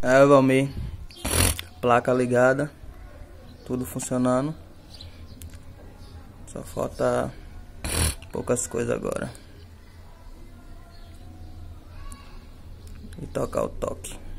É, Valmir. Placa ligada. Tudo funcionando. Só falta poucas coisas agora. E tocar o toque.